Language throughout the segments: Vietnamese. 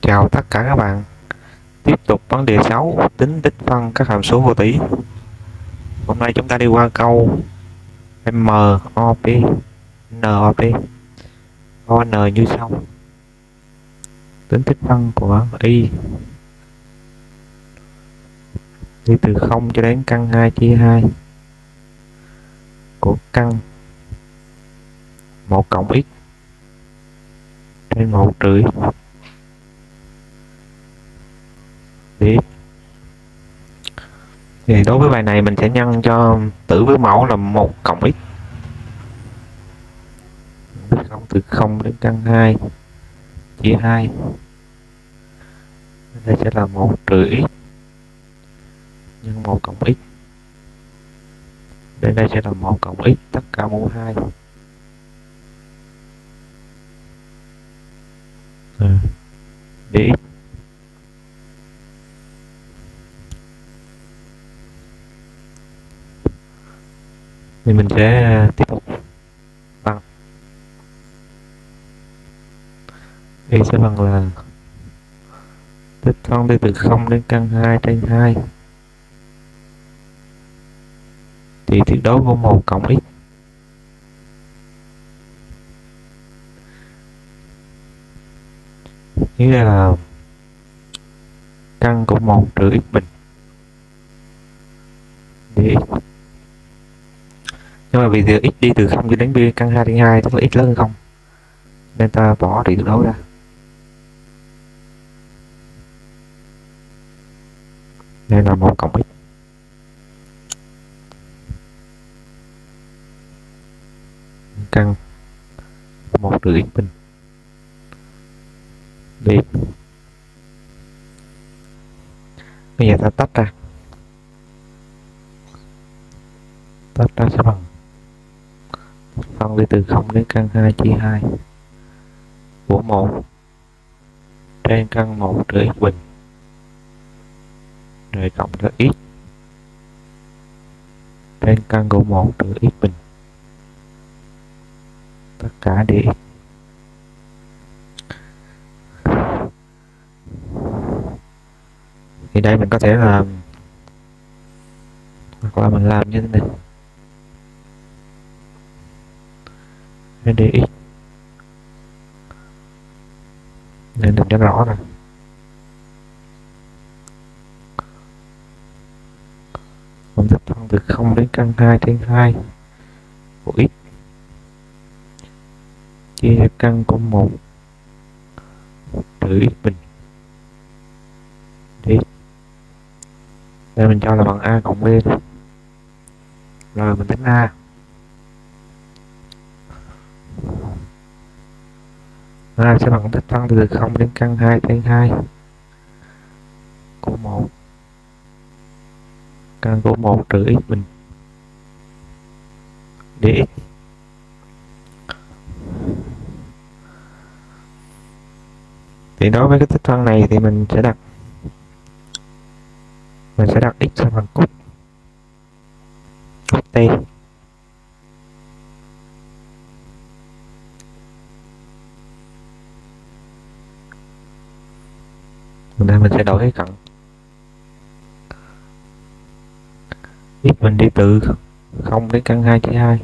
Chào tất cả các bạn. Tiếp tục vấn đề 6 tính tích phân các hàm số vô tỷ. Hôm nay chúng ta đi qua câu MOP NOP. Câu N như sau. Tính tích phân của Y đi từ 0 cho đến căn 2 chia 2 của căn 1 cộng x trên 1 trừ x dx. Thì đối với bài này mình sẽ nhân cho tử với mẫu là 1 cộng x từ 0 đến căn 2 chia 2. Đây sẽ là 1 trừ x nhân 1 cộng x. Đây sẽ là 1 cộng x tất cả mũ 2. Dx. Thì mình sẽ tiếp tục bằng y sẽ bằng là tích phân đi từ 0 đến căn 2 trên 2 thì tuyệt đối của 1 cộng x nghĩa là căn của 1 trừ x bình dx. Nhưng mà vì giờ x đi từ 0 cho đến căn 2 trên 2 tức là x lớn hơn 0 nên ta bỏ tuyệt đối ra. Đây là 1 cộng x căn 1 trừ x bình dx. Bây giờ ta tách ra sẽ bằng phân đi từ 0 đến căn 2 chia 2 của 1 trên căn 1 trừ x bình rồi cộng cho x trên căn của 1 trừ x bình tất cả dx. Thì đây mình có thể là hoặc là mình làm như thế này dx nên đừng cho rõ nè. Mình tích phân từ 0 đến căn 2 trên 2 của x chia căn của 1 trừ x bình dx. Đây mình cho là bằng a cộng b này. Rồi mình tính a. A sẽ bằng tích phân từ 0 đến căn 2 trên 2 của 1 căn của 1 trừ x bình dx. Thì đối với cái tích phân này thì mình sẽ đặt x sẽ bằng cos t. Đây mình sẽ đổi cái cận x mình đi từ 0 đến căn 2 chia 2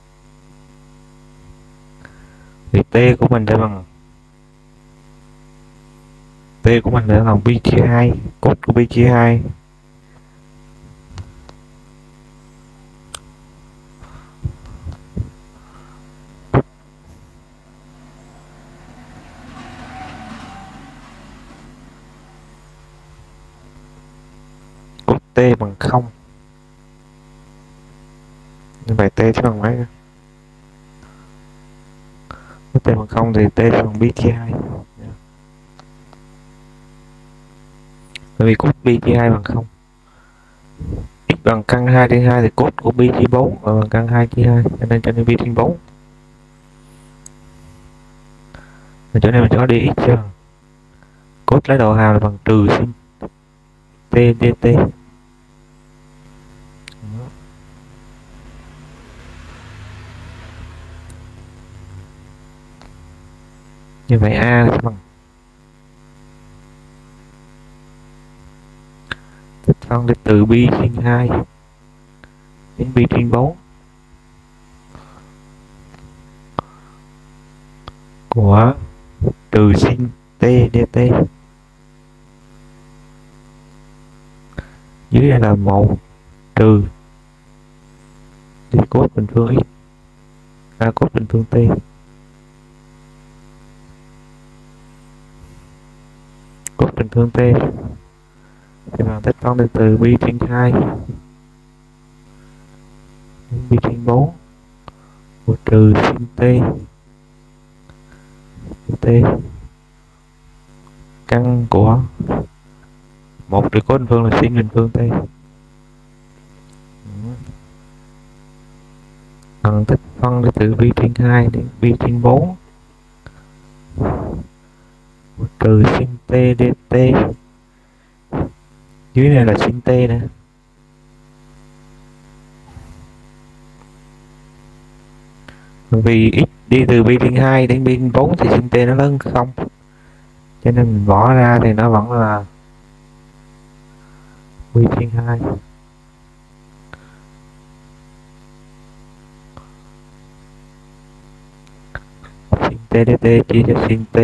thì t của mình sẽ bằng pi chia 2 cos của pi chia 2 t bằng 0. Như vậy t sẽ bằng mấy? T bằng 0 thì t sẽ bằng pi chia 2. Bởi vì cos pi chia 2 bằng 0. X bằng căn 2 trên 2 thì cos của pi chia 4 bằng căn 2 chia 2 cho nên pi trên 4. Ở chỗ này mình có dx sẽ bằng cos lấy đầu hàm là bằng trừ sin t dt. Như vậy a sẽ bằng phân đi từ pi trên 2 đến pi trên 4 của trừ sin t dt. Dưới đây là 1 trừ đi cos bình phương x cos bình phương t cos bình phương t thì bằng tích phân đi từ pi trên 2 đến pi trên 4 của trừ sin t căn của 1 trừ cos bình phương là sin bình phương t bằng tích phân đi từ pi trên 2 đến pi trên 4 của trừ sin t dt. Dưới này là sin t nè. Vì x đi từ pi trên 2 đến pi trên 4 thì sin t nó lớn 0. Cho nên mình bỏ ra thì nó vẫn là pi trên 2. Sin t dt chia cho sin t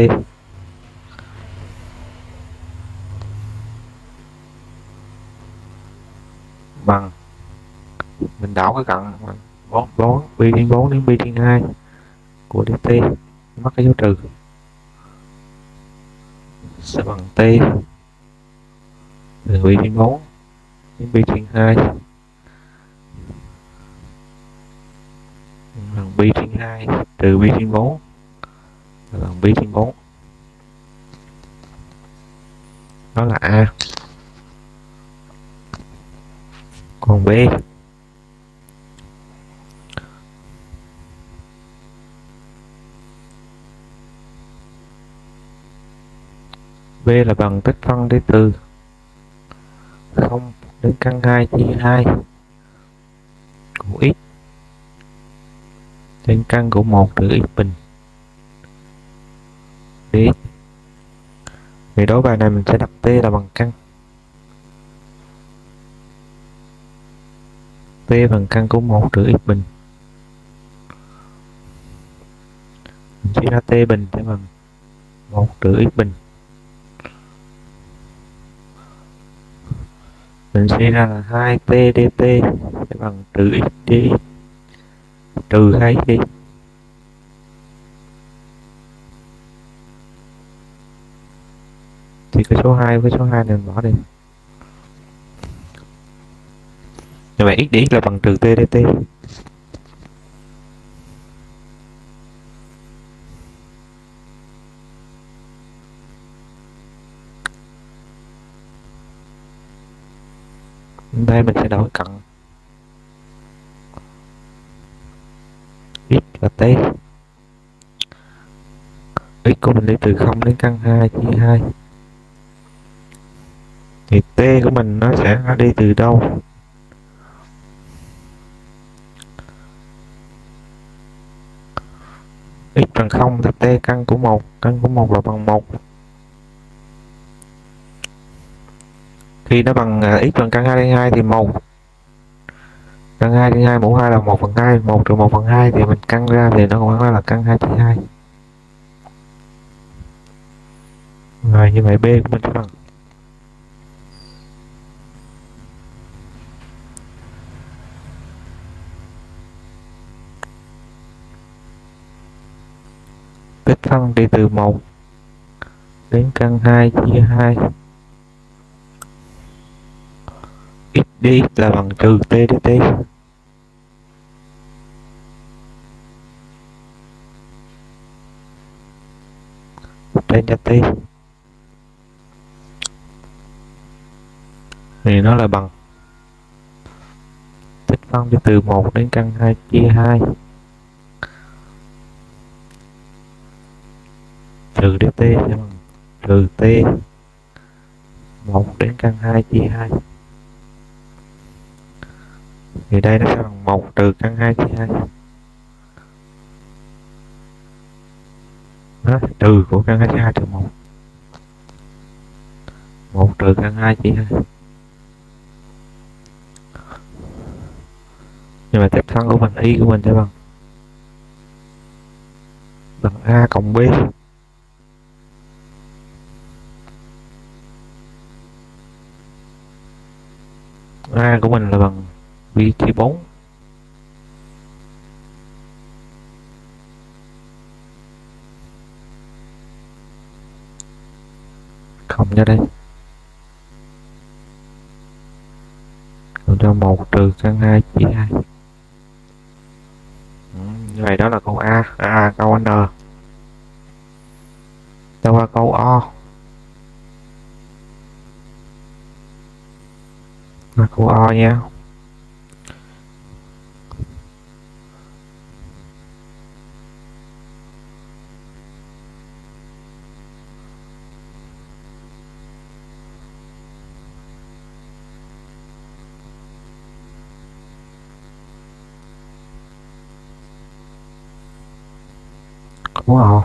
bằng, mình đảo cái cận 4 pi trên 4 đến pi trên 2 của dt, mất cái dấu trừ sẽ bằng t từ pi trên 4 đến pi trên 2 bằng pi trên 2 trừ pi trên 4 bằng pi trên 4. Đó là A. Còn B, B là bằng tích phân đi từ 0 đến căn 2 chia 2 của x trên căn của 1 trừ x bình dx. Vì đối bài này mình sẽ đặt t là bằng căn. T bằng căn của 1 trừ x bình. Mình suy ra t bình sẽ bằng 1 trừ x bình. Mình suy ra là 2t dt sẽ bằng trừ x dx trừ 2x đi. Thì cái số 2 với số 2 này mình bỏ đi. Như vậy x dx là bằng trừ t dt. Đây mình sẽ đổi cận x là t. X của mình đi từ 0 đến căn 2 chia 2. Thì t của mình nó sẽ đi từ đâu? X bằng 0 thì t căn của 1, căn của 1 là bằng 1. Khi nó bằng x bằng căn 2 trên 2 thì 1. Căn 2 trên 2 mũ 2 là 1/2, 1 trừ 1/2 thì mình căn ra thì nó vẫn là căn 2 chia 2. Rồi như vậy B của mình sẽ bằng tích phân đi từ 1 đến căn 2 chia 2 x dx là bằng trừ t dt. Trên cho t thì nó là bằng tích phân đi từ 1 đến căn 2 chia 2 trừ dt sẽ bằng trừ t 1 đến căn 2 chia 2. Thì đây nó sẽ bằng 1 trừ căn 2 chia 2. Đó, trừ của căn 2 chia 2 trừ 1. 1 trừ căn 2 chia 2. Nhưng mà tiếp thân của mình, y của mình sẽ bằng a cộng b. A của mình là bằng b chia 4. Cộng ra đây. Rồi cho 1 trừ căn 2 chia 2. Như vậy đó là câu A, câu N. Ta qua câu O. Và câu O nha. Câu O.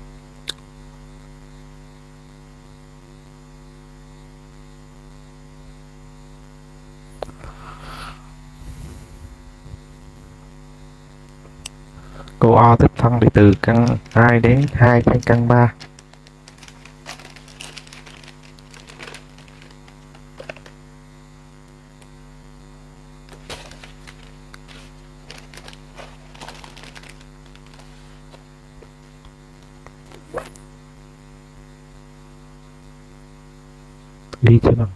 Câu O tích phân đi từ căn 2 đến 2 trên căn 3. Đi cho bằng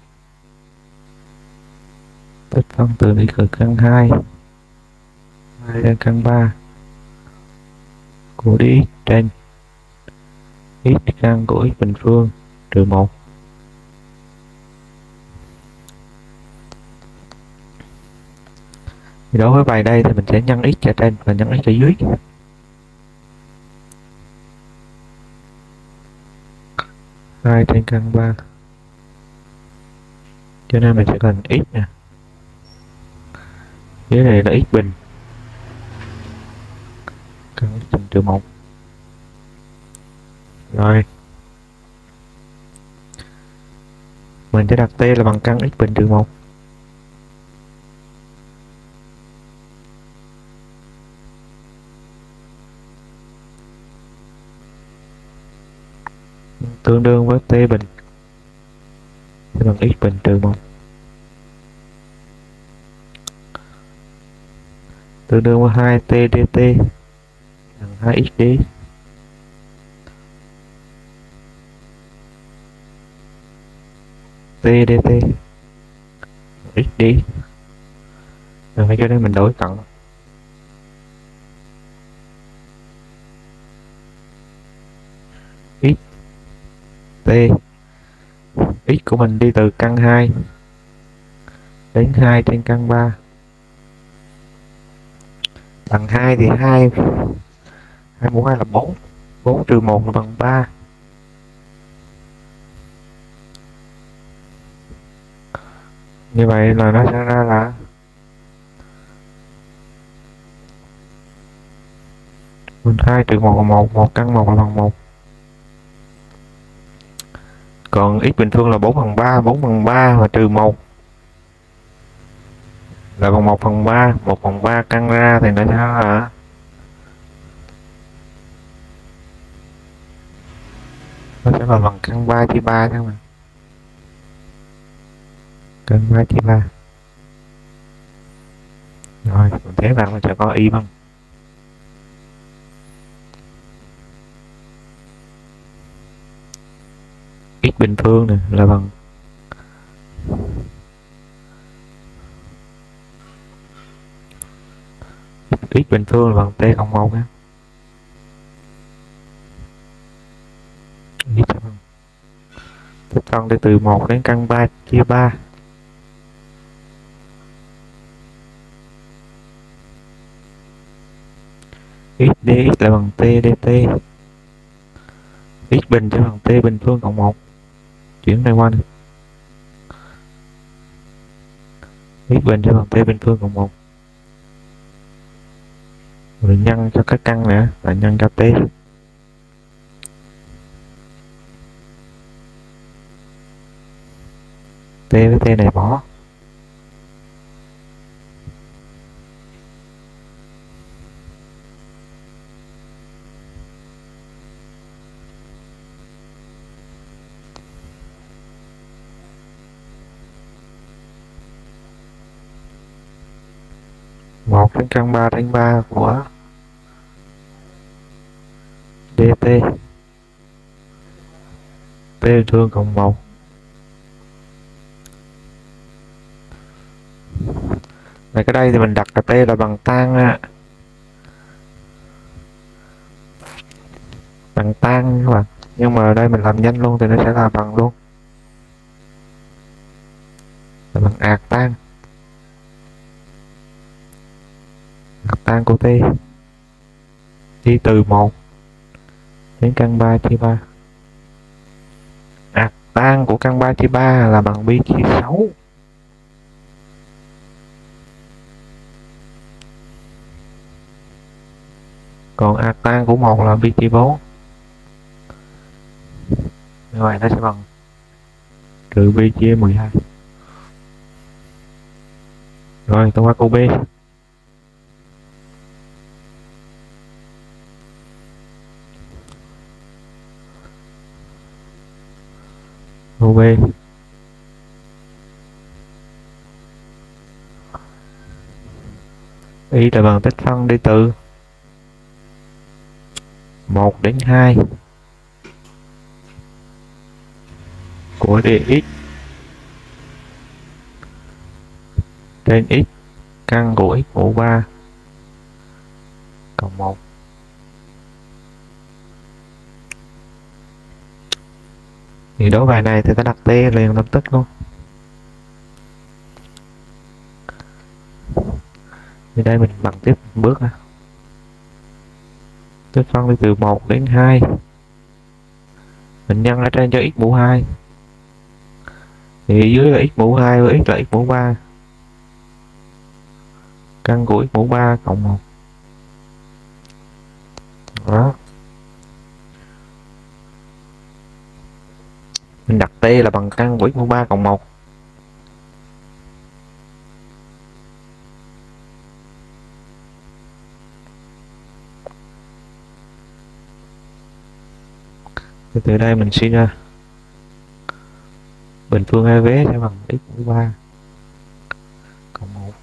tích phân từ đi từ căn 2 lên căn 3 của đi trên x căn của x bình phương trừ 1. Thì đối với bài đây thì mình sẽ nhân x ở trên và nhân x ở dưới. 2 trên căn 3. Cho nên mình sẽ cần x nè. Dưới này là x bình. Căn x bình trừ 1. Rồi. Mình sẽ đặt t là bằng căn x bình trừ 1. Tương đương với t bình sẽ bằng x bình trừ 1. Tương đương với 2t dt bằng 2x dx. T dt x dx. Rồi cho nên mình đổi cận. X t x của mình đi từ căn 2 đến 2 trên căn 3 bằng 2 thì 2 mũ 2 là 4. 4 trừ 1 là bằng 3. Như vậy là nó sẽ ra là mình 2 trừ 1 là 1, 1 căn 1 là bằng 1. Còn x bình phương là 4 bằng 3, 4 bằng 3 và trừ 1 là bằng 1 phần 3, 1 phần 3 căn ra thì nó sẽ là bằng căn 3 chia 3 các bạn. Căn 3 chia 3. Rồi, mình thấy rằng là sẽ có y bằng x bình phương này là bằng x bình phương là bằng t cộng 1 nhé. X sẽ bằng tích phân đi từ 1 đến căn 3 chia 3. X dx là bằng t dt. X bình sẽ bằng t bình phương cộng 1. Chuyển này qua này. X bình sẽ bằng t bình phương cộng 1. Rồi nhân cho các căn nữa là nhân cho t. T với t này bỏ. 1 trên căn 3 trên 3 của dt t bình phương cộng 1. Vậy cái đây thì mình đặt là t là bằng tan bằng tan các bạn, nhưng mà ở đây mình làm nhanh luôn thì nó sẽ là bằng luôn, là bằng ạt tan của t đi từ 1 đến căn 3 chia 3. Ạt tan của căn 3 chia 3 là bằng pi chia 6. Còn ạt tan của 1 là pi chia 4. Như vậy nó sẽ bằng trừ pi chia 12. Rồi tôi qua câu B. Câu B. Y là bằng tích phân đi từ 1 đến 2 của dx trên x căn của x mũ 3 cộng 1. Thì đối bài này thì ta đặt t liền lập tức luôn. Thì đây mình bằng tiếp bước tích phân đi từ 1 đến 2, mình nhân ở trên cho x mũ 2 thì dưới là x mũ 2 và x là x mũ 3 căn của x mũ 3 cộng 1. Đó, mình đặt t là bằng căn của x mũ 3 cộng 1. Thì từ đây mình suy ra bình phương hai vế sẽ bằng x mũ 3 cộng 1.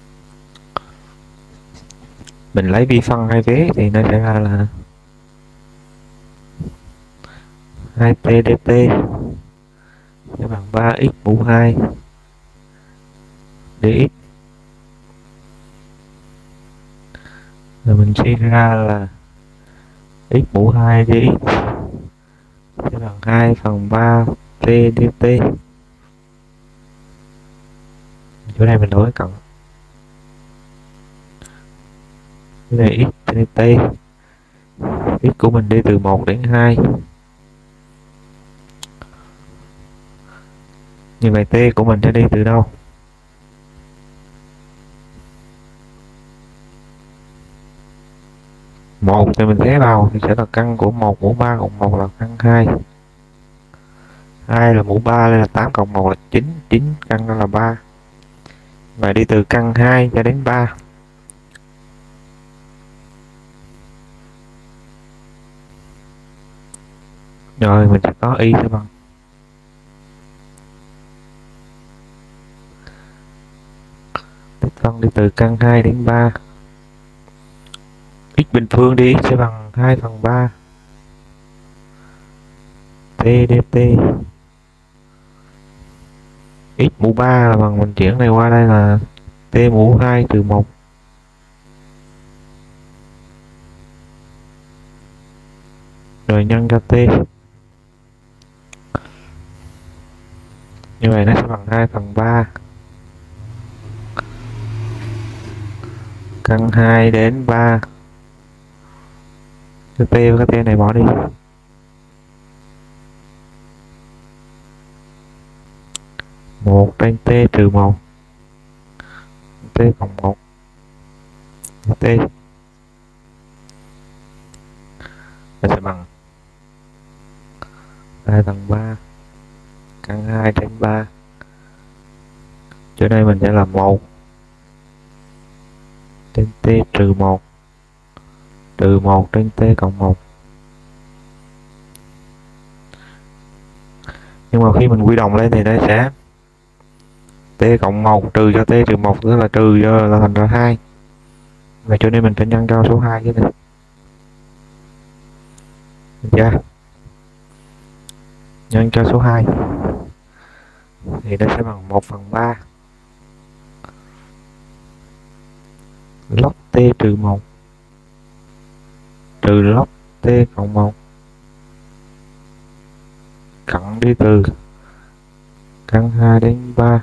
Mình lấy vi phân hai vế thì nó sẽ ra là 2t dt sẽ bằng 3x mũ 2 dx. Rồi mình suy ra là x mũ 2 dx sẽ bằng 2/3 t dt. Chỗ này mình đổi cộng, cái này x trên t, x của mình đi từ 1 đến 2. Như vậy t của mình sẽ đi từ đâu? 1 thì mình thế vào thì sẽ là căn của 1 mũ 3 cộng 1 là căn 2. 2 là mũ 3 nên là 8 cộng 1 là 9, 9 căn đó là 3. Và đi từ căn 2 cho đến 3. Rồi mình sẽ có y sẽ bằng tích phân đi từ căn 2 đến 3. X bình phương đi x sẽ bằng 2/3 t dt. X mũ 3 là bằng, mình chuyển này qua đây là t mũ 2 trừ 1. Rồi nhân cho t. Như vậy nó sẽ bằng 2/3 căn 2 đến 3. Cái t với cái t này bỏ đi. 1 trên t trừ 1 t cộng 1 t nó sẽ bằng 2/3 căn 2 trên 3. Chỗ đây mình sẽ là 1 trên t trừ 1 trừ 1 trên t cộng 1. Nhưng mà khi mình quy đồng lên thì nó sẽ t cộng 1 trừ cho t trừ 1 tức là trừ cho là thành ra 2. Và cho nên mình phải nhân cho số 2 cái này. Được chưa? Nhân cho số 2 thì nó sẽ bằng 1/3 log t trừ 1 trừ log t cộng 1 cộng đi từ căn 2 đến 3.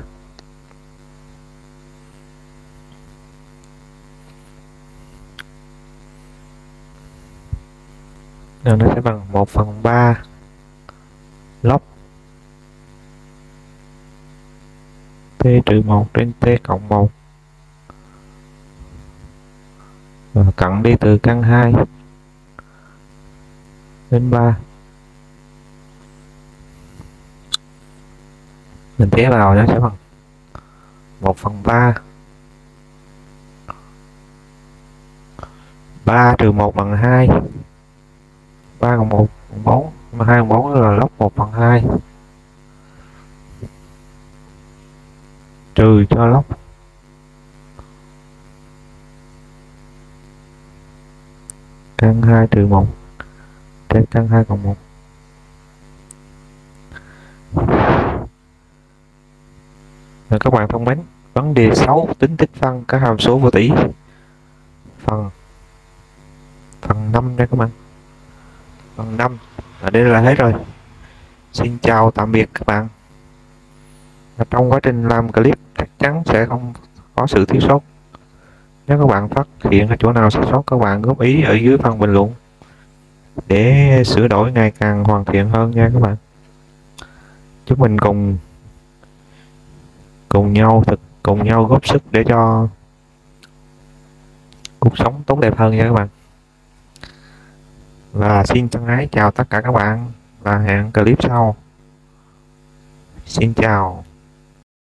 Rồi nó sẽ bằng 1/3 log t trừ 1 trên t cộng 1 và cộng đi từ căn 2 đến 3. Mình tế vào nó sẽ bằng 1/3 3 trừ 1 bằng 2, 3 cộng 1 bằng 4, mà 2 cộng 4 là log 1/2 trừ cho log căn 2 trừ 1 trên căn 2 cộng 1. Rồi các bạn thân mến, vấn đề 6 tính tích phân các hàm số vô tỷ phần 5 nha các bạn. Phần 5 là đây là hết rồi. Xin chào tạm biệt các bạn. Và trong quá trình làm clip chắc chắn sẽ không có sự thiếu sót. Nếu các bạn phát hiện ở chỗ nào sai sót, các bạn góp ý ở dưới phần bình luận để sửa đổi ngày càng hoàn thiện hơn nha các bạn. Chúc mình cùng nhau góp sức để cho cuộc sống tốt đẹp hơn nha các bạn. Và xin thân ái chào tất cả các bạn và hẹn clip sau. Xin chào.